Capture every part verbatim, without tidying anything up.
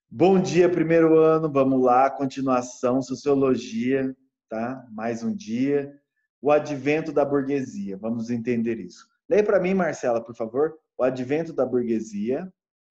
Bom dia, primeiro ano. Vamos lá, continuação, sociologia, tá? Mais um dia. O advento da burguesia. Vamos entender isso. Leia para mim, Marcela, por favor. O advento da burguesia.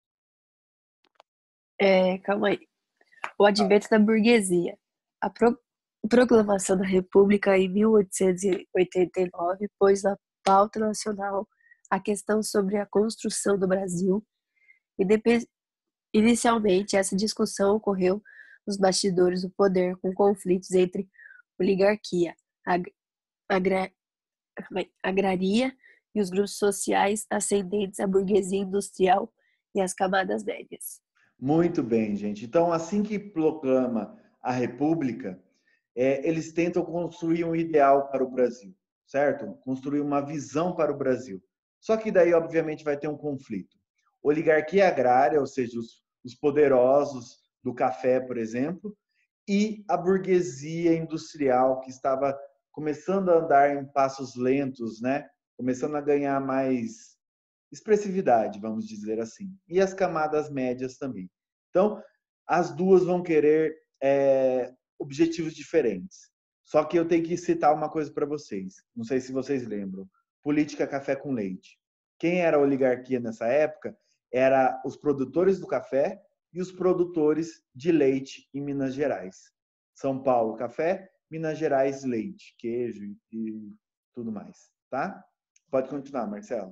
É, calma aí. O advento da burguesia. A pro- proclamação da República em mil oitocentos e oitenta e nove pôs na pauta nacional a questão sobre a construção do Brasil. Indepe- Inicialmente, essa discussão ocorreu nos bastidores do poder, com conflitos entre oligarquia, ag- agra- agraria e os grupos sociais ascendentes à burguesia industrial e às camadas médias. Muito bem, gente. Então, assim que proclama a República, é, eles tentam construir um ideal para o Brasil, certo? Construir uma visão para o Brasil. Só que daí, obviamente, vai ter um conflito. Oligarquia agrária, ou seja, os, os poderosos do café, por exemplo, e a burguesia industrial que estava começando a andar em passos lentos, né? Começando a ganhar mais expressividade, vamos dizer assim. E as camadas médias também. Então, as duas vão querer é, objetivos diferentes. Só que eu tenho que citar uma coisa para vocês. Não sei se vocês lembram. Política café com leite. Quem era a oligarquia nessa época era os produtores do café e os produtores de leite em Minas Gerais. São Paulo, café, Minas Gerais, leite, queijo e tudo mais, tá? Pode continuar, Marcelo.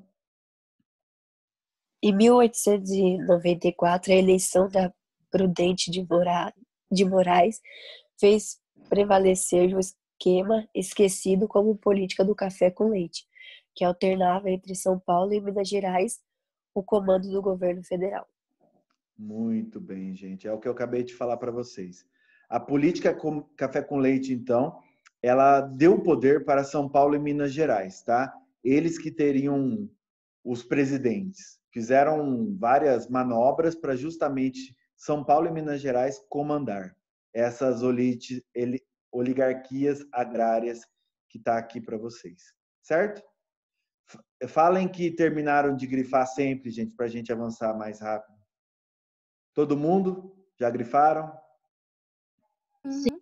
Em mil oitocentos e noventa e quatro, a eleição da Prudente de Mora- de Moraes fez prevalecer o esquema esquecido como política do café com leite, que alternava entre São Paulo e Minas Gerais o comando do governo federal. Muito bem, gente. É o que eu acabei de falar para vocês. A política com café com leite, então, ela deu poder para São Paulo e Minas Gerais, tá? Eles que teriam os presidentes. Fizeram várias manobras para justamente São Paulo e Minas Gerais comandar essas oligarquias agrárias que está aqui para vocês, certo? Falem que terminaram de grifar sempre, gente, para a gente avançar mais rápido. Todo mundo? Já grifaram? Uhum.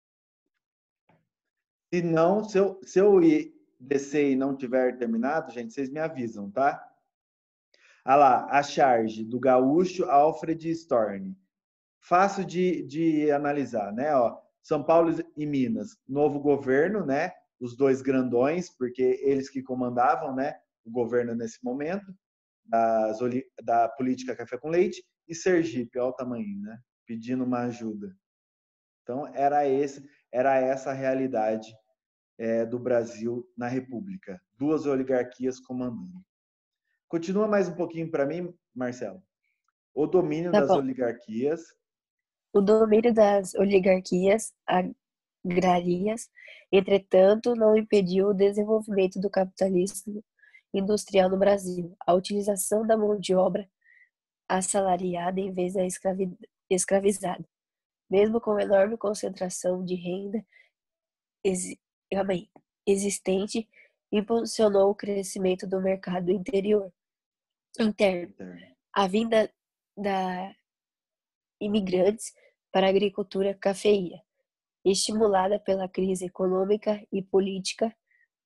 Se não, se eu, se eu ir descer e não tiver terminado, gente, vocês me avisam, tá? Ah lá, a charge do gaúcho Alfred Storni. Fácil de, de analisar, né? Ó, São Paulo e Minas, novo governo, né? Os dois grandões, porque eles que comandavam, né? O governo nesse momento, das, da política café com leite, e Sergipe, olha o tamanho, né? Pedindo uma ajuda. Então, era, esse, era essa a realidade é, do Brasil na República. Duas oligarquias comandando. Continua mais um pouquinho para mim, Marcelo. O domínio Tá das bom. oligarquias. O domínio das oligarquias agrárias, entretanto, não impediu o desenvolvimento do capitalismo industrial no Brasil. A utilização da mão de obra assalariada em vez da escravi escravizada, mesmo com enorme concentração de renda exi existente, impulsionou o crescimento do mercado interior interno. A vinda da imigrantes para a agricultura cafeeira, estimulada pela crise econômica e política.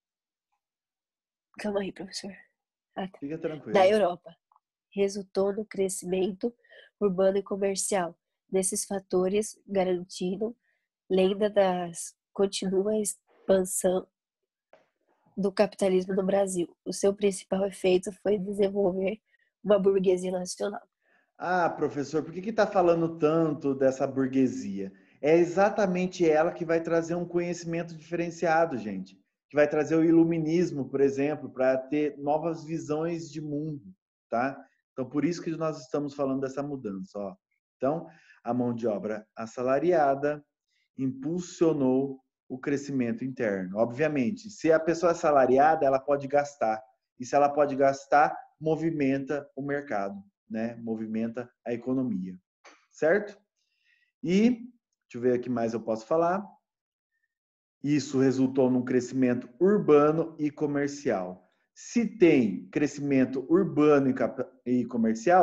Calma aí, professor. Ah, tá. Fica Da tranquilo. Europa, resultou no crescimento urbano e comercial. Desses fatores garantiram lenda das contínua expansão do capitalismo no Brasil. O seu principal efeito foi desenvolver uma burguesia nacional. Ah, professor, por que está falando tanto dessa burguesia? É exatamente ela que vai trazer um conhecimento diferenciado, gente. Que vai trazer o iluminismo, por exemplo, para ter novas visões de mundo, tá? Então, por isso que nós estamos falando dessa mudança, ó. Então, a mão de obra assalariada impulsionou o crescimento interno. Obviamente, se a pessoa é assalariada, ela pode gastar. E se ela pode gastar, movimenta o mercado, né? Movimenta a economia, certo? E, deixa eu ver o que mais eu posso falar. Isso resultou num crescimento urbano e comercial. Se tem crescimento urbano e comercial,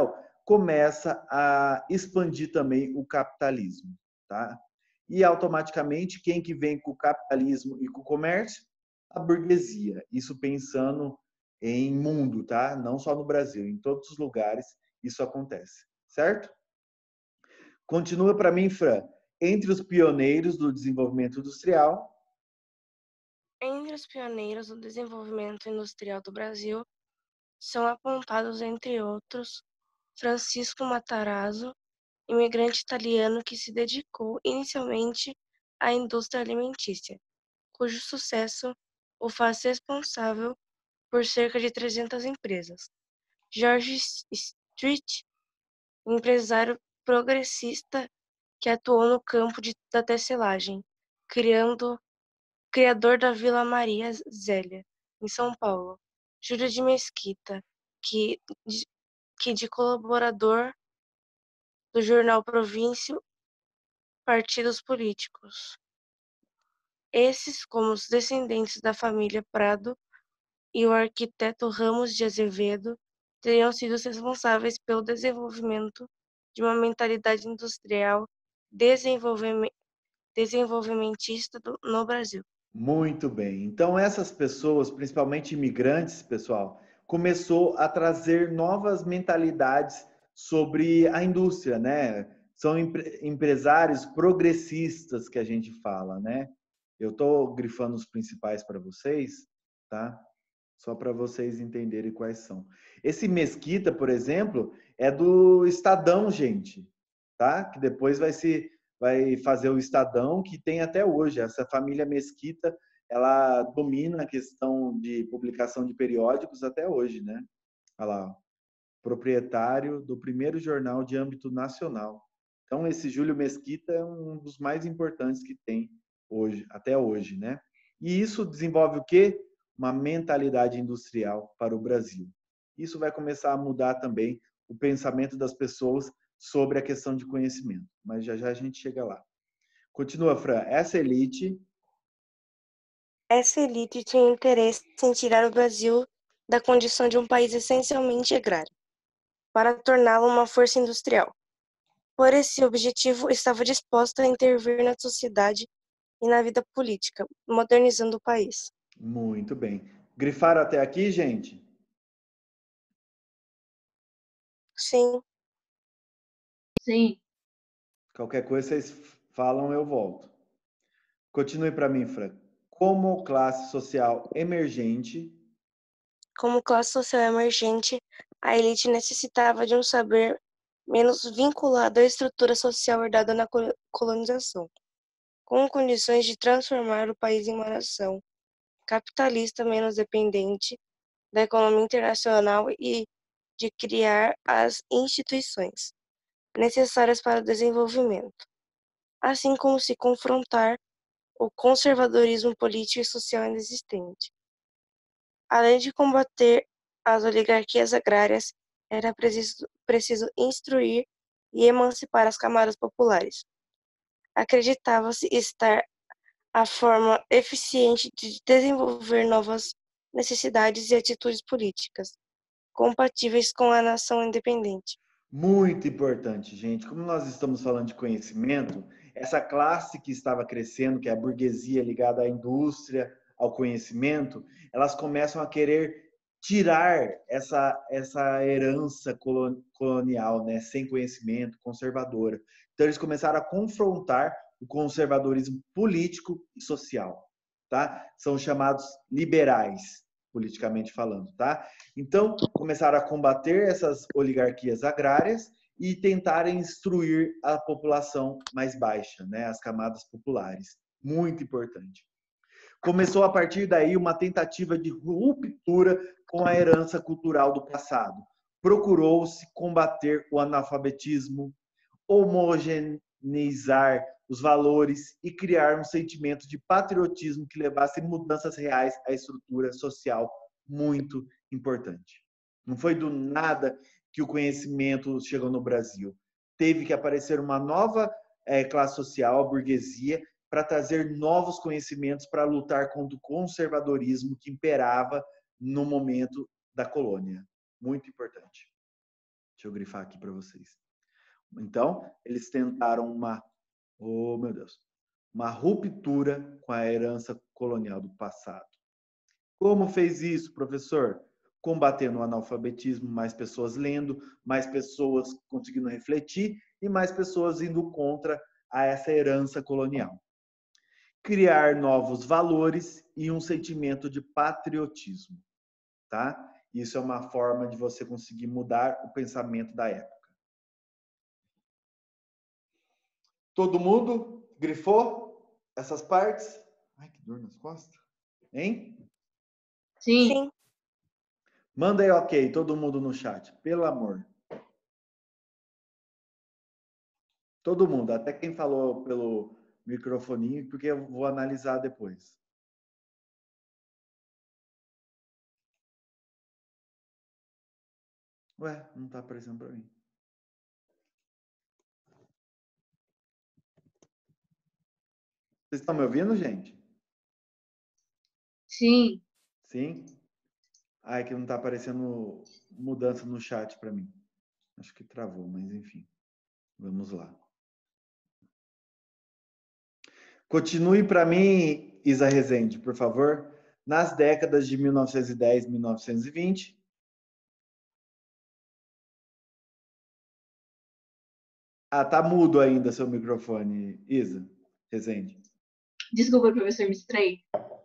começa a expandir também o capitalismo, tá? E automaticamente quem que vem com o capitalismo e com o comércio? A burguesia. Isso pensando em mundo, tá? Não só no Brasil, em todos os lugares isso acontece, certo? Continua para mim, Fran. Entre os pioneiros do desenvolvimento industrial. Entre os pioneiros do desenvolvimento industrial do Brasil, são apontados, entre outros, Francisco Matarazzo, imigrante italiano que se dedicou inicialmente à indústria alimentícia, cujo sucesso o faz responsável por cerca de trezentas empresas. George Street, empresário progressista que atuou no campo de, da tecelagem, criando, criador da Vila Maria Zélia, em São Paulo. Júlio de Mesquita, que de, que de colaborador do jornal Província, partidos políticos. Esses, como os descendentes da família Prado e o arquiteto Ramos de Azevedo, teriam sido responsáveis pelo desenvolvimento de uma mentalidade industrial desenvolvimentista no Brasil. Muito bem. Então, essas pessoas, principalmente imigrantes, pessoal, começou a trazer novas mentalidades sobre a indústria, né? São empre empresários progressistas que a gente fala, né? Eu estou grifando os principais para vocês, tá? Só para vocês entenderem quais são. Esse Mesquita, por exemplo, é do Estadão, gente, tá? Que depois vai se vai fazer o Estadão, que tem até hoje. Essa família Mesquita, ela domina a questão de publicação de periódicos até hoje, né? Olha lá, proprietário do primeiro jornal de âmbito nacional. Então, esse Júlio Mesquita é um dos mais importantes que tem hoje, até hoje, né? E isso desenvolve o quê? Uma mentalidade industrial para o Brasil. Isso vai começar a mudar também o pensamento das pessoas sobre a questão de conhecimento. Mas já já a gente chega lá. Continua, Fran. Essa elite... Essa elite tinha interesse em tirar o Brasil da condição de um país essencialmente agrário, para torná-lo uma força industrial. Por esse objetivo, estava disposta a intervir na sociedade e na vida política, modernizando o país. Muito bem. Grifaram até aqui, gente? Sim. Sim. Qualquer coisa vocês falam, eu volto. Continue para mim, Fran. Como classe social emergente... Como classe social emergente, a elite necessitava de um saber menos vinculado à estrutura social herdada na colonização, com condições de transformar o país em uma nação capitalista menos dependente da economia internacional e de criar as instituições necessárias para o desenvolvimento, assim como se confrontar o conservadorismo político e social ainda existente. Além de combater as oligarquias agrárias, era preciso, preciso instruir e emancipar as camadas populares. Acreditava-se estar a forma eficiente de desenvolver novas necessidades e atitudes políticas, compatíveis com a nação independente. Muito importante, gente. Como nós estamos falando de conhecimento, essa classe que estava crescendo, que é a burguesia ligada à indústria, ao conhecimento, elas começam a querer tirar essa, essa herança colonial, né, sem conhecimento, conservadora. Então, eles começaram a confrontar o conservadorismo político e social, tá? São chamados liberais, politicamente falando, tá? Então, começaram a combater essas oligarquias agrárias e tentarem instruir a população mais baixa, né, as camadas populares. Muito importante. Começou a partir daí uma tentativa de ruptura com a herança cultural do passado. Procurou-se combater o analfabetismo, homogeneizar os valores e criar um sentimento de patriotismo que levasse mudanças reais à estrutura social, muito importante. Não foi do nada que o conhecimento chegou no Brasil. Teve que aparecer uma nova é, classe social, a burguesia, para trazer novos conhecimentos para lutar contra o conservadorismo que imperava no momento da colônia. Muito importante. Deixa eu grifar aqui para vocês. Então, eles tentaram uma, oh meu Deus, uma ruptura com a herança colonial do passado. Como fez isso, professor? Combatendo o analfabetismo, mais pessoas lendo, mais pessoas conseguindo refletir e mais pessoas indo contra a essa herança colonial. Criar novos valores e um sentimento de patriotismo, tá? Isso é uma forma de você conseguir mudar o pensamento da época. Todo mundo grifou essas partes? Ai, que dor nas costas. Hein? Sim. Sim. Manda aí ok, todo mundo no chat, pelo amor. Todo mundo, até quem falou pelo microfoninho, porque eu vou analisar depois. Ué, não tá aparecendo para mim. Vocês estão me ouvindo, gente? Sim. Sim? Ai, que não tá aparecendo mudança no chat para mim. Acho que travou, mas enfim. Vamos lá. Continue para mim, Isa Rezende, por favor. Nas décadas de mil novecentos e dez e mil novecentos e vinte. Ah, tá mudo ainda seu microfone, Isa Rezende. Desculpa, professor, me distraí.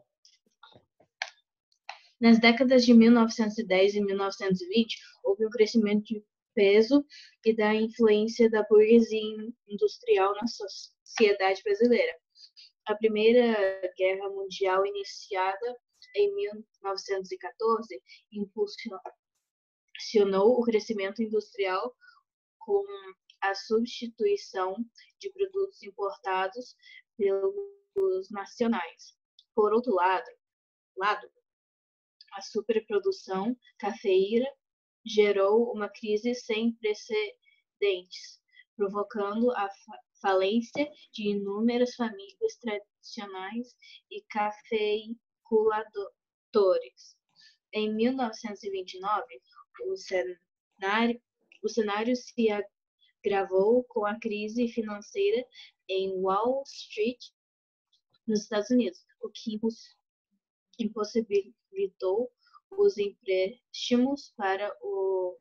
Nas décadas de mil novecentos e dez e mil novecentos e vinte, houve um crescimento de peso e da influência da burguesia industrial na sociedade brasileira. A Primeira Guerra Mundial, iniciada em mil novecentos e quatorze, impulsionou o crescimento industrial com a substituição de produtos importados pelos nacionais. Por outro lado, lado a superprodução cafeeira gerou uma crise sem precedentes, provocando a falência de inúmeras famílias tradicionais e cafeicultores. Em mil novecentos e vinte e nove, o cenário, o cenário se agravou com a crise financeira em Wall Street, nos Estados Unidos, o que impossibilitou os empréstimos para os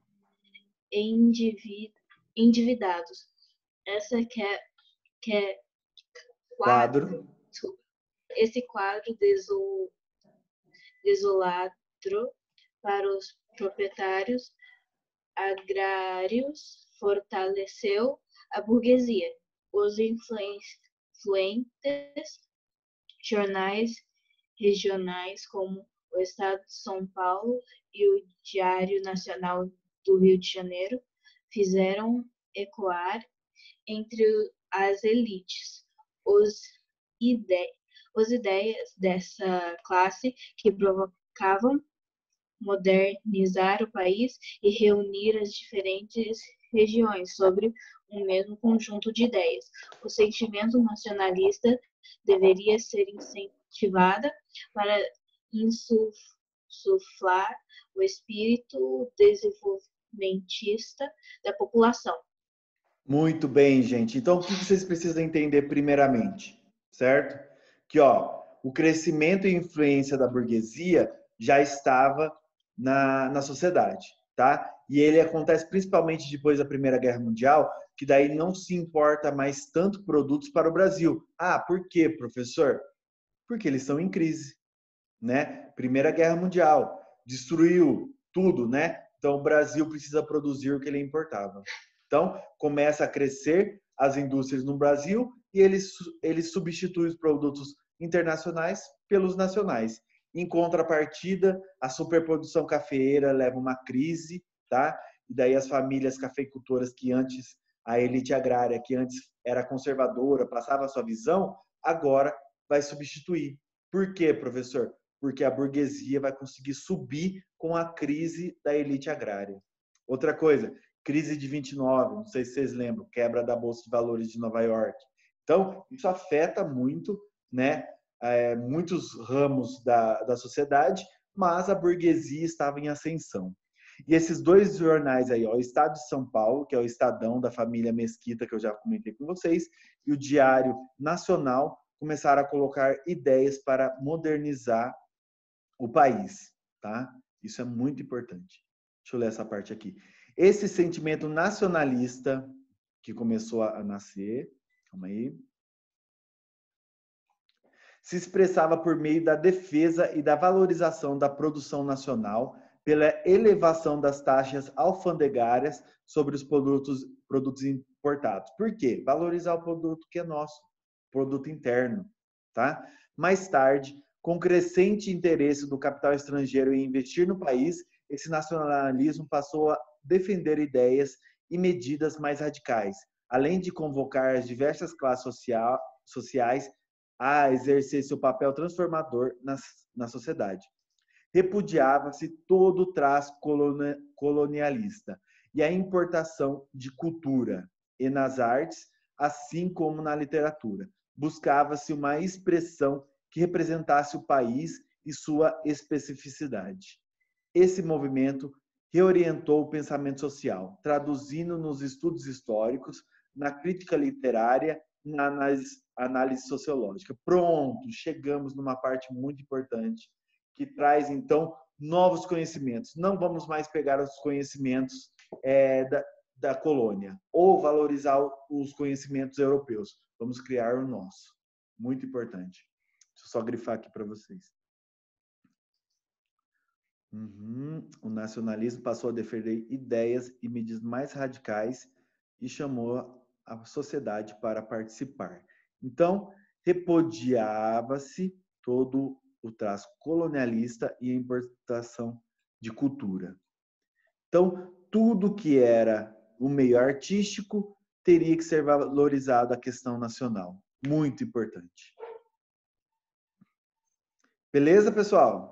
endividados. Essa que é, que é quadro, Quadro. esse quadro desol, desolado para os proprietários agrários fortaleceu a burguesia. Os influentes jornais regionais como o Estado de São Paulo e o Diário Nacional do Rio de Janeiro fizeram ecoar entre as elites os, ide os ideias dessa classe que provocavam modernizar o país e reunir as diferentes regiões sobre um mesmo conjunto de ideias. O sentimento nacionalista deveria ser incentivado para insuflar o espírito desenvolvimentista da população. Muito bem, gente. Então, o que vocês precisam entender primeiramente, certo? Que, ó, o crescimento e influência da burguesia já estava na, na sociedade, tá? E ele acontece principalmente depois da Primeira Guerra Mundial, que daí não se importa mais tanto produtos para o Brasil. Ah, por quê, professor? Porque eles estão em crise, né? Primeira Guerra Mundial destruiu tudo, né? Então o Brasil precisa produzir o que ele importava. Então começa a crescer as indústrias no Brasil e eles eles substituem os produtos internacionais pelos nacionais. Em contrapartida, a superprodução cafeeira leva uma crise, tá? E daí as famílias cafeicultoras que antes, a elite agrária que antes era conservadora, passava a sua visão, agora vai substituir. Por quê, professor? Porque a burguesia vai conseguir subir com a crise da elite agrária. Outra coisa, crise de vinte e nove, não sei se vocês lembram, quebra da Bolsa de Valores de Nova York. Então, isso afeta muito, né, é, muitos ramos da, da sociedade, mas a burguesia estava em ascensão. E esses dois jornais aí, ó, o Estado de São Paulo, que é o Estadão da família Mesquita, que eu já comentei com vocês, e o Diário Nacional, começaram a colocar ideias para modernizar o país, tá? Isso é muito importante. Deixa eu ler essa parte aqui. Esse sentimento nacionalista que começou a nascer, calma aí, se expressava por meio da defesa e da valorização da produção nacional, pela elevação das taxas alfandegárias sobre os produtos, produtos importados. Por quê? Valorizar o produto que é nosso, produto interno, tá? Mais tarde, com crescente interesse do capital estrangeiro em investir no país, esse nacionalismo passou a defender ideias e medidas mais radicais, além de convocar as diversas classes social, sociais a exercer seu papel transformador na, na sociedade. Repudiava-se todo o traço colonialista e a importação de cultura, e nas artes, assim como na literatura. Buscava-se uma expressão que representasse o país e sua especificidade. Esse movimento reorientou o pensamento social, traduzindo nos estudos históricos, na crítica literária, na análise, análise sociológica. Pronto, chegamos numa parte muito importante, que traz, então, novos conhecimentos. Não vamos mais pegar os conhecimentos é, da, da colônia, ou valorizar os conhecimentos europeus. Vamos criar o nosso. Muito importante. Deixa eu só grifar aqui para vocês. Uhum. O nacionalismo passou a defender ideias e medidas mais radicais e chamou a sociedade para participar. Então, repudiava-se todo o traço colonialista e a importação de cultura. Então, tudo que era o meio artístico teria que ser valorizado a questão nacional. Muito importante. Beleza, pessoal?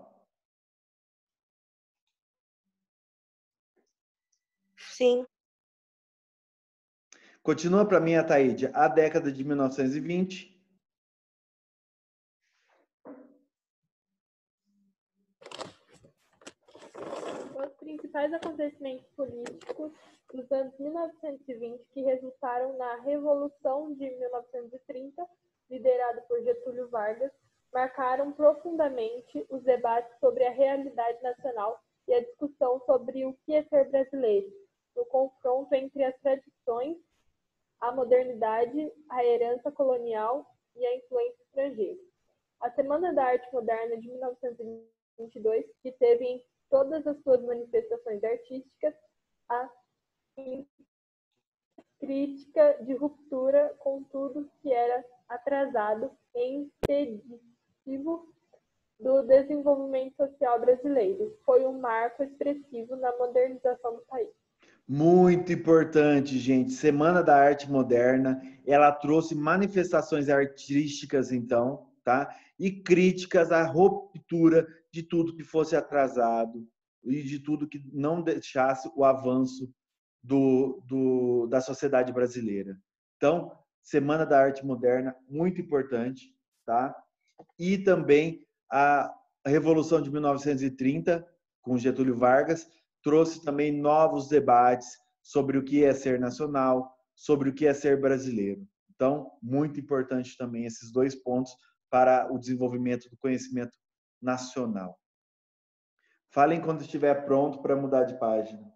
Sim. Continua para mim, Ataíde, a década de mil novecentos e vinte. Os principais acontecimentos políticos dos anos mil novecentos e vinte que resultaram na Revolução de mil novecentos e trinta, liderada por Getúlio Vargas, marcaram profundamente os debates sobre a realidade nacional e a discussão sobre o que é ser brasileiro, no confronto entre as tradições, a modernidade, a herança colonial e a influência estrangeira. A Semana da Arte Moderna de mil novecentos e vinte e dois, que teve em todas as suas manifestações artísticas a crítica de ruptura com tudo que era atrasado e impeditivo do desenvolvimento social brasileiro. Foi um marco expressivo na modernização do país. Muito importante, gente. Semana da Arte Moderna, ela trouxe manifestações artísticas, então, tá? E críticas à ruptura de tudo que fosse atrasado e de tudo que não deixasse o avanço do, do, da sociedade brasileira. Então, Semana da Arte Moderna, muito importante, tá? E também a Revolução de mil novecentos e trinta, com Getúlio Vargas, trouxe também novos debates sobre o que é ser nacional, sobre o que é ser brasileiro. Então, muito importante também esses dois pontos para o desenvolvimento do conhecimento nacional. Falem quando estiver pronto para mudar de página.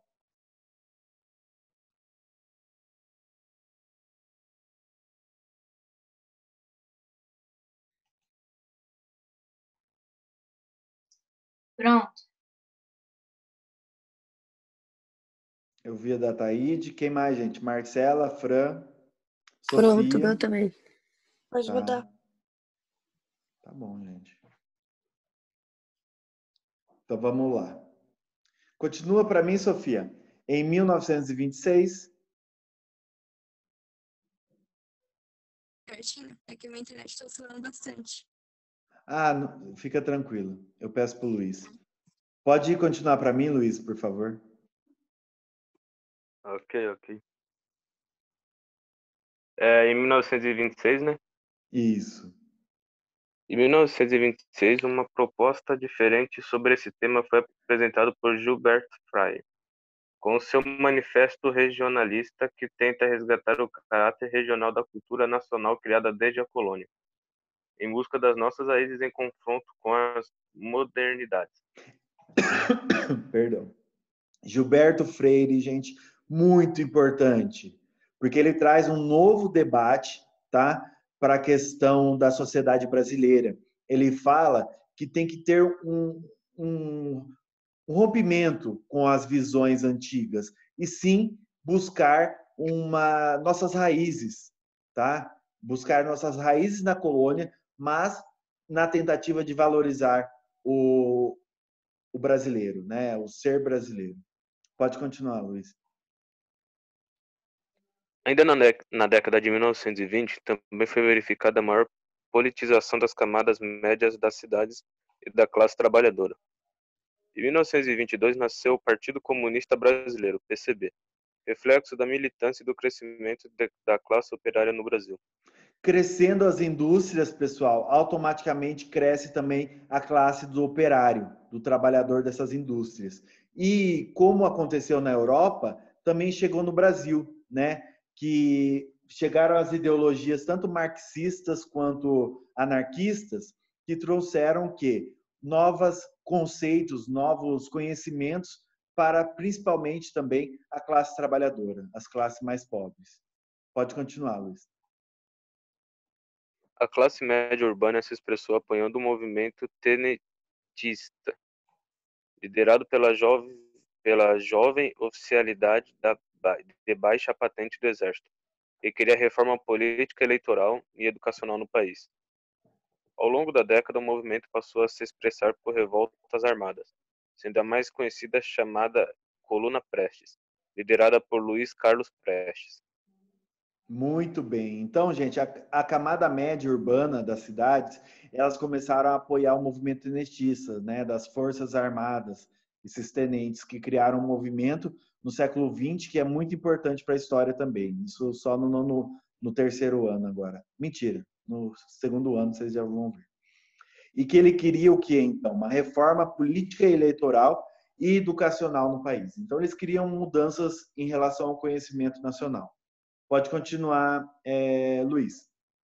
Pronto. Eu vi a da Taíde. Quem mais, gente? Marcela, Fran, Pronto, Sofia. meu também. Pode Tá. mudar. Tá bom, gente. Então vamos lá. Continua para mim, Sofia. Em mil novecentos e vinte e seis. Certinho. É que a minha internet está oscilando bastante. Ah, não, fica tranquilo. Eu peço para o Luiz. Pode continuar para mim, Luiz, por favor? Ok, ok. É, em mil novecentos e vinte e seis, né? Isso. Em mil novecentos e vinte e seis, uma proposta diferente sobre esse tema foi apresentada por Gilbert Frey, com seu manifesto regionalista que tenta resgatar o caráter regional da cultura nacional criada desde a colônia, em busca das nossas raízes em confronto com as modernidades. Perdão. Gilberto Freire, gente, muito importante, porque ele traz um novo debate, tá, para a questão da sociedade brasileira. Ele fala que tem que ter um, um, um rompimento com as visões antigas e sim buscar uma nossas raízes, tá? Buscar nossas raízes na colônia, mas na tentativa de valorizar o, o brasileiro, né? O ser brasileiro. Pode continuar, Luiz. Ainda na, dec- na década de mil novecentos e vinte, também foi verificada a maior politização das camadas médias das cidades e da classe trabalhadora. Em mil novecentos e vinte e dois nasceu o Partido Comunista Brasileiro, P C B, reflexo da militância e do crescimento de- da classe operária no Brasil. Crescendo as indústrias, pessoal, automaticamente cresce também a classe do operário, do trabalhador dessas indústrias. E como aconteceu na Europa, também chegou no Brasil, né? Que chegaram as ideologias tanto marxistas quanto anarquistas que trouxeram que novos conceitos, novos conhecimentos para principalmente também a classe trabalhadora, as classes mais pobres. Pode continuar, Luiz. A classe média urbana se expressou apoiando o movimento tenentista, liderado pela jovem, pela jovem oficialidade da, ba- de baixa patente do Exército, e queria reforma política, eleitoral e educacional no país. Ao longo da década, o movimento passou a se expressar por revoltas armadas, sendo a mais conhecida chamada Coluna Prestes, liderada por Luiz Carlos Prestes. Muito bem. Então, gente, a, a camada média urbana das cidades, elas começaram a apoiar o movimento tenentista, né, das Forças Armadas, esses tenentes que criaram um movimento no século vinte que é muito importante para a história também. Isso só no, no, no terceiro ano agora. Mentira, no segundo ano vocês já vão ver. E que ele queria o quê, então? Uma reforma política e eleitoral e educacional no país. Então, eles queriam mudanças em relação ao conhecimento nacional. Pode continuar, é, Luiz.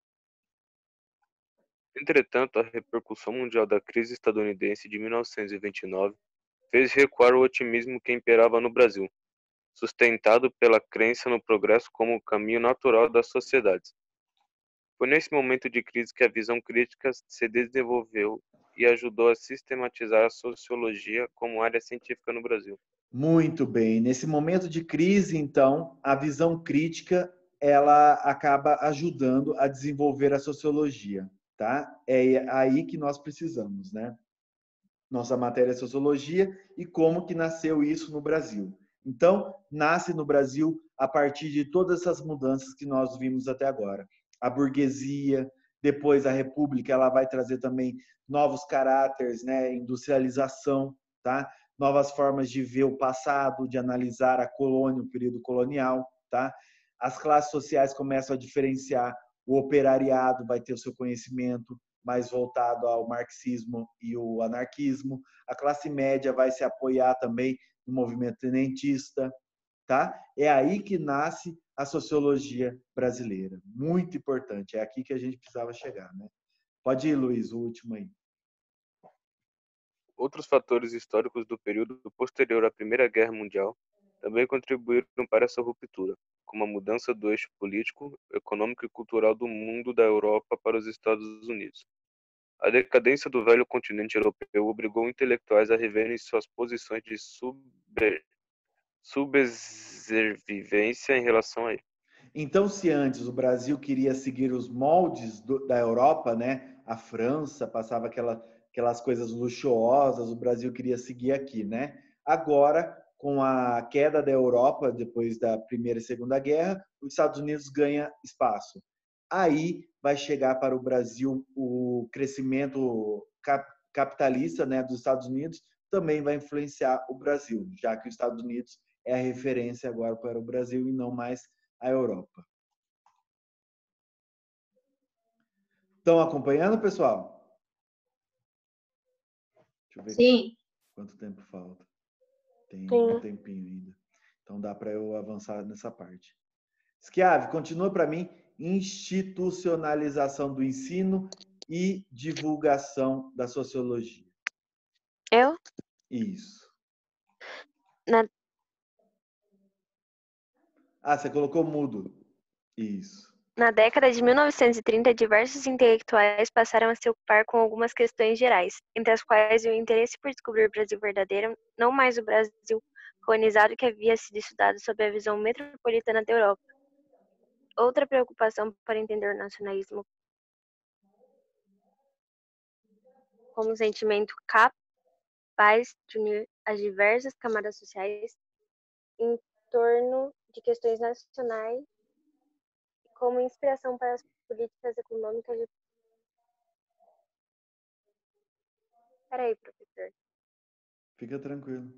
Entretanto, a repercussão mundial da crise estadunidense de mil novecentos e vinte e nove fez recuar o otimismo que imperava no Brasil, sustentado pela crença no progresso como o caminho natural das sociedades. Foi nesse momento de crise que a visão crítica se desenvolveu e ajudou a sistematizar a sociologia como área científica no Brasil. Muito bem. Nesse momento de crise, então, a visão crítica ela acaba ajudando a desenvolver a sociologia, tá? É aí que nós precisamos, né? Nossa matéria é sociologia e como que nasceu isso no Brasil. Então, nasce no Brasil a partir de todas essas mudanças que nós vimos até agora. A burguesia, depois a república, ela vai trazer também novos caráteres, né? Industrialização, tá? Novas formas de ver o passado, de analisar a colônia, o período colonial, tá? As classes sociais começam a diferenciar, o operariado vai ter o seu conhecimento mais voltado ao marxismo e o anarquismo. A classe média vai se apoiar também no movimento tenentista, tá? É aí que nasce a sociologia brasileira. Muito importante. É aqui que a gente precisava chegar, né? Pode ir, Luiz, o último aí. Outros fatores históricos do período posterior à Primeira Guerra Mundial também contribuíram para essa ruptura, como a mudança do eixo político, econômico e cultural do mundo da Europa para os Estados Unidos. A decadência do velho continente europeu obrigou intelectuais a reverem suas posições de subver... subservivência em relação a ele. Então, se antes o Brasil queria seguir os moldes do, da Europa, né? A França passava aquela, aquelas coisas luxuosas, o Brasil queria seguir aqui, né? Agora, com a queda da Europa depois da Primeira e Segunda Guerra, os Estados Unidos ganha espaço. Aí vai chegar para o Brasil o crescimento cap capitalista, né, dos Estados Unidos, também vai influenciar o Brasil, já que os Estados Unidos é a referência agora para o Brasil e não mais a Europa. Estão acompanhando, pessoal? Deixa eu ver Sim. quanto tempo falta. Tem Sim. um tempinho ainda. Então dá para eu avançar nessa parte. Schiavi, continua para mim. Institucionalização do ensino e divulgação da sociologia. Eu? Isso. Na, Ah, você colocou mudo. Isso. na década de mil novecentos e trinta, diversos intelectuais passaram a se ocupar com algumas questões gerais, entre as quais o interesse por descobrir o Brasil verdadeiro, não mais o Brasil colonizado que havia sido estudado sob a visão metropolitana da Europa. Outra preocupação para entender o nacionalismo como um sentimento capaz de unir as diversas camadas sociais em torno de questões nacionais como inspiração para as políticas econômicas de... Peraí, professor. Fica tranquilo.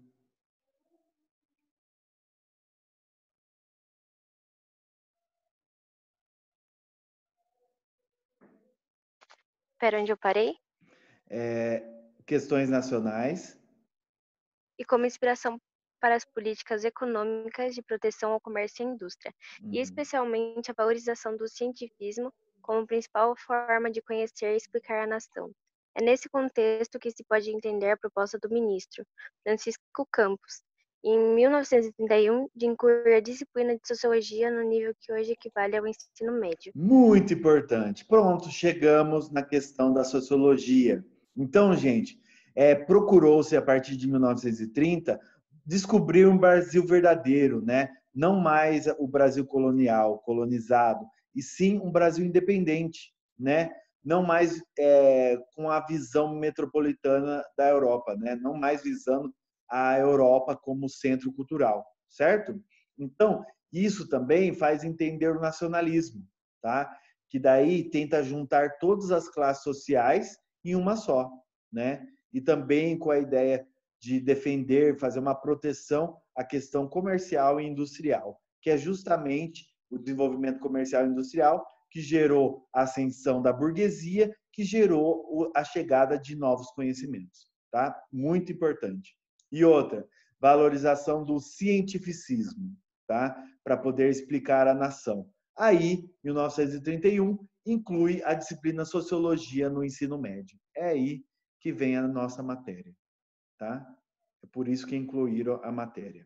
Pera, onde eu parei? É, questões nacionais. E como inspiração para as políticas econômicas de proteção ao comércio e à indústria, Uhum. e especialmente a valorização do cientificismo como principal forma de conhecer e explicar a nação. É nesse contexto que se pode entender a proposta do ministro Francisco Campos, em mil novecentos e trinta e um, de incluir a disciplina de sociologia no nível que hoje equivale ao ensino médio. Muito importante. Pronto, chegamos na questão da sociologia. Então, gente, é, procurou-se, a partir de mil novecentos e trinta, descobrir um Brasil verdadeiro, né? Não mais o Brasil colonial, colonizado, e sim um Brasil independente, né? Não mais é, com a visão metropolitana da Europa, né? Não mais visando a Europa como centro cultural, certo? Então, isso também faz entender o nacionalismo, tá? Que daí tenta juntar todas as classes sociais em uma só, né? E também com a ideia de defender, fazer uma proteção à questão comercial e industrial, que é justamente o desenvolvimento comercial e industrial que gerou a ascensão da burguesia, que gerou a chegada de novos conhecimentos, tá? Muito importante. E outra, valorização do cientificismo, tá? Para poder explicar a nação. Aí, mil novecentos e trinta e um, inclui a disciplina Sociologia no ensino médio. É aí que vem a nossa matéria, tá? É por isso que incluíram a matéria.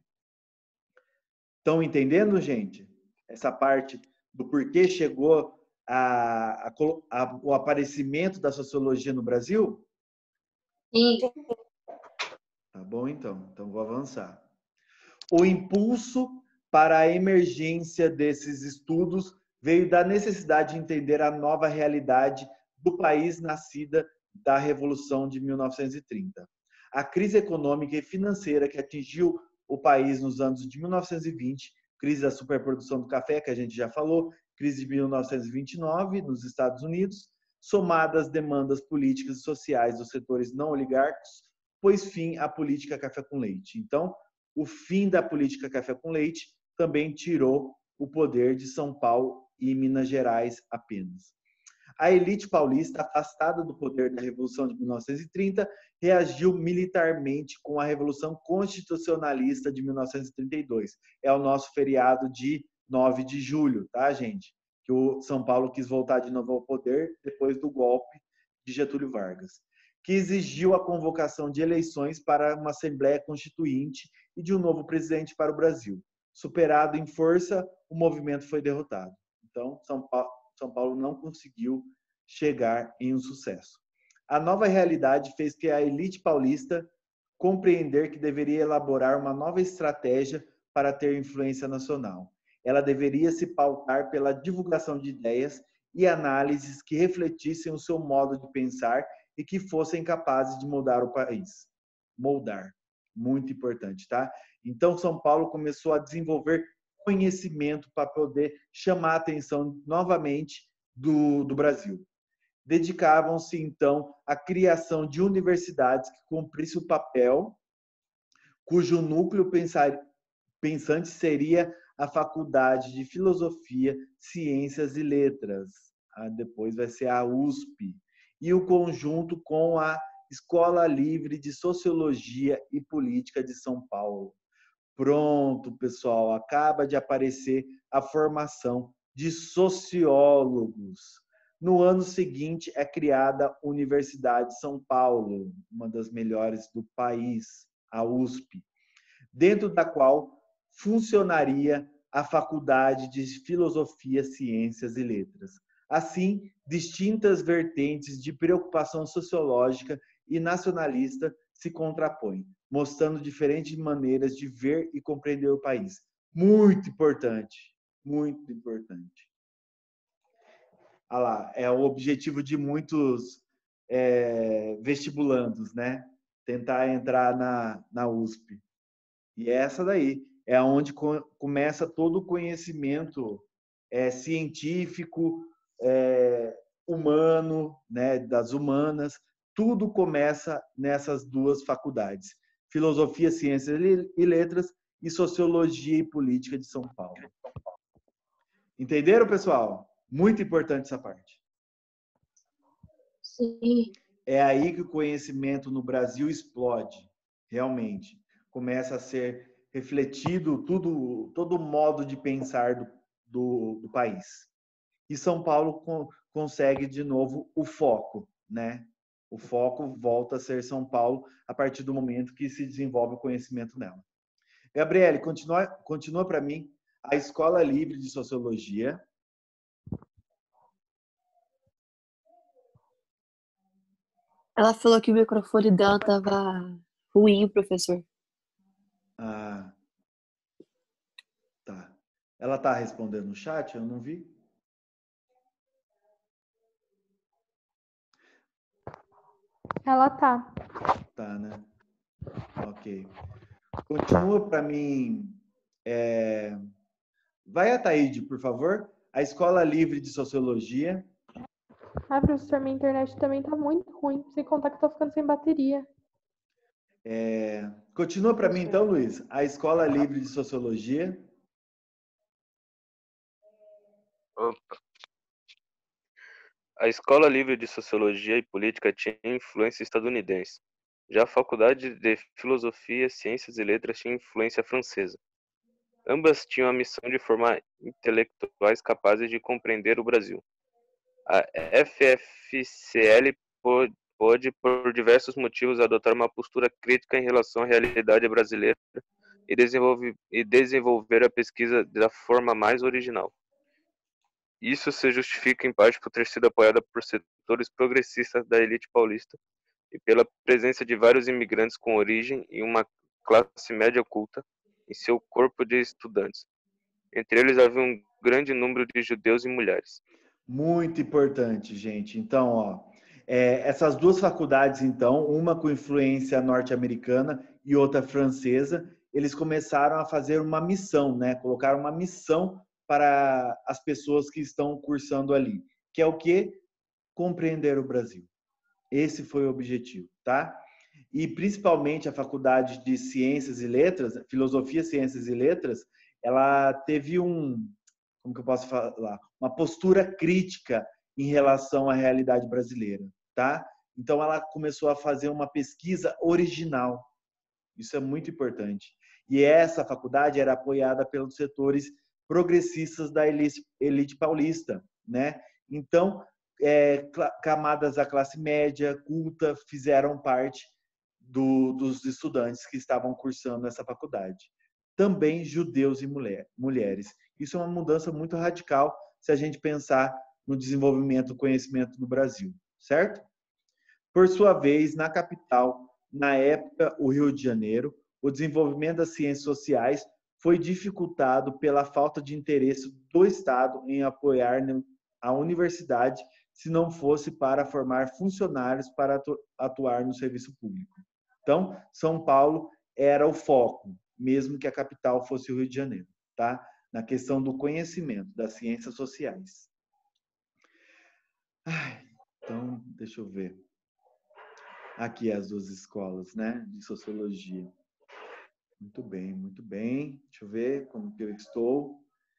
Estão entendendo, gente? Essa parte do porquê chegou a, a, a, o aparecimento da sociologia no Brasil? Sim. Tá bom, então. Então, vou avançar. O impulso para a emergência desses estudos veio da necessidade de entender a nova realidade do país nascida da Revolução de mil novecentos e trinta. A crise econômica e financeira que atingiu o país nos anos de mil novecentos e vinte, crise da superprodução do café, que a gente já falou, crise de mil novecentos e vinte e nove nos Estados Unidos, somada às demandas políticas e sociais dos setores não oligárquicos, pôs fim à política café com leite. Então, o fim da política café com leite também tirou o poder de São Paulo e Minas Gerais apenas. A elite paulista, afastada do poder da Revolução de mil novecentos e trinta, reagiu militarmente com a Revolução Constitucionalista de mil novecentos e trinta e dois. É o nosso feriado de nove de julho, tá, gente? Que o São Paulo quis voltar de novo ao poder depois do golpe de Getúlio Vargas, que exigiu a convocação de eleições para uma Assembleia Constituinte e de um novo presidente para o Brasil. Superado em força, o movimento foi derrotado. Então, São Paulo, São Paulo não conseguiu chegar em um sucesso. A nova realidade fez que a elite paulista compreender que deveria elaborar uma nova estratégia para ter influência nacional. Ela deveria se pautar pela divulgação de ideias e análises que refletissem o seu modo de pensar e que fossem capazes de mudar o país. Moldar. Muito importante, tá? Então, São Paulo começou a desenvolver conhecimento para poder chamar a atenção novamente do, do Brasil. Dedicavam-se, então, à criação de universidades que cumprissem o papel cujo núcleo pensar, pensante seria a Faculdade de Filosofia, Ciências e Letras. Ah, depois vai ser a U S P. E o conjunto com a Escola Livre de Sociologia e Política de São Paulo. Pronto, pessoal, acaba de aparecer a formação de sociólogos. No ano seguinte é criada a Universidade de São Paulo, uma das melhores do país, a U S P, dentro da qual funcionaria a Faculdade de Filosofia, Ciências e Letras. Assim, distintas vertentes de preocupação sociológica e nacionalista se contrapõem, mostrando diferentes maneiras de ver e compreender o país. Muito importante, muito importante. Ah lá, é o objetivo de muitos é, vestibulandos, né? Tentar entrar na, na U S P. E essa daí é onde começa todo o conhecimento é, científico, é, humano, né, das humanas. Tudo começa nessas duas faculdades: Filosofia, Ciências e Letras e Sociologia e Política de São Paulo. Entenderam, pessoal? Muito importante essa parte. Sim. É aí que o conhecimento no Brasil explode, realmente. Começa a ser refletido tudo, todo o modo de pensar do, do, do país. E São Paulo co consegue de novo o foco, né? O foco volta a ser São Paulo a partir do momento que se desenvolve o conhecimento nela. Gabriele, continua, continua para mim a Escola Livre de Sociologia. Ela falou que o microfone dela tava ruim, professor. Ah, tá. Ela tá respondendo no chat? Eu não vi. Ela tá. Tá, né? Ok. Continua para mim. É... Vai a Taíde, por favor. A Escola Livre de Sociologia. Ah, professor, minha internet também tá muito ruim. Sem contar que eu tô ficando sem bateria. É... Continua para mim, então, Luiz. A Escola Livre de Sociologia. Opa. A Escola Livre de Sociologia e Política tinha influência estadunidense. Já a Faculdade de Filosofia, Ciências e Letras tinha influência francesa. Ambas tinham a missão de formar intelectuais capazes de compreender o Brasil. A F F C L pôde, por diversos motivos, adotar uma postura crítica em relação à realidade brasileira e, desenvolve, e desenvolver a pesquisa da forma mais original. Isso se justifica em parte por ter sido apoiada por setores progressistas da elite paulista e pela presença de vários imigrantes com origem em uma classe média culta em seu corpo de estudantes. Entre eles havia um grande número de judeus e mulheres. Muito importante, gente. Então, ó, é, essas duas faculdades, então, uma com influência norte-americana e outra francesa, eles começaram a fazer uma missão, né? Colocaram uma missão para as pessoas que estão cursando ali, que é o quê? Compreender o Brasil. Esse foi o objetivo, tá? E principalmente a Faculdade de Ciências e Letras, Filosofia, Ciências e Letras, ela teve um, como que eu posso falar, uma postura crítica em relação à realidade brasileira, tá? Então ela começou a fazer uma pesquisa original. Isso é muito importante. E essa faculdade era apoiada pelos setores progressistas da elite, elite paulista, né? Então, é, camadas da classe média, culta, fizeram parte do, dos estudantes que estavam cursando essa faculdade. Também judeus e mulher, mulheres. Isso é uma mudança muito radical se a gente pensar no desenvolvimento do conhecimento no Brasil, certo? Por sua vez, na capital, na época, o Rio de Janeiro, o desenvolvimento das ciências sociais foi dificultado pela falta de interesse do Estado em apoiar a universidade, se não fosse para formar funcionários para atuar no serviço público. Então, São Paulo era o foco, mesmo que a capital fosse o Rio de Janeiro, tá? Na questão do conhecimento, das ciências sociais. Ai, então, deixa eu ver. Aqui as duas escolas, né, de sociologia. Muito bem, muito bem. Deixa eu ver como que eu estou.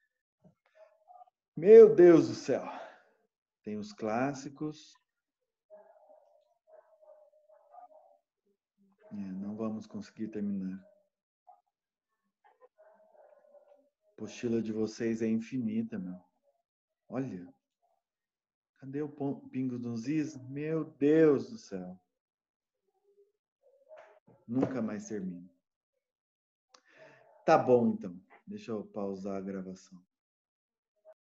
Meu Deus do céu. Tem os clássicos. É, não vamos conseguir terminar. apostila de vocês é infinita, meu. Olha. Cadê o pingo dos is? Meu Deus do céu. Nunca mais termino. Tá bom, então. Deixa eu pausar a gravação.